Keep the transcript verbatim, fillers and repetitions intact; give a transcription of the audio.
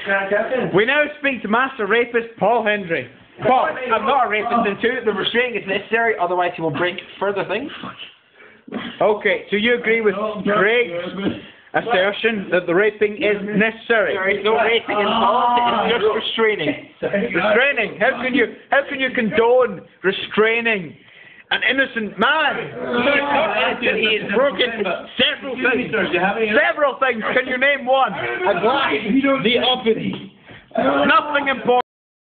We now speak to Master Rapist Paul Hendry. Paul, I'm not a rapist, and two, the restraining is necessary, otherwise he will break further things. Okay, so you agree with Craig's assertion that the raping is necessary? There is no raping in policy, it's just restraining. Restraining? How can you how can you condone restraining an innocent man? He has broken several things. Several things. Can you name one? A glass. The opposite. Nothing important.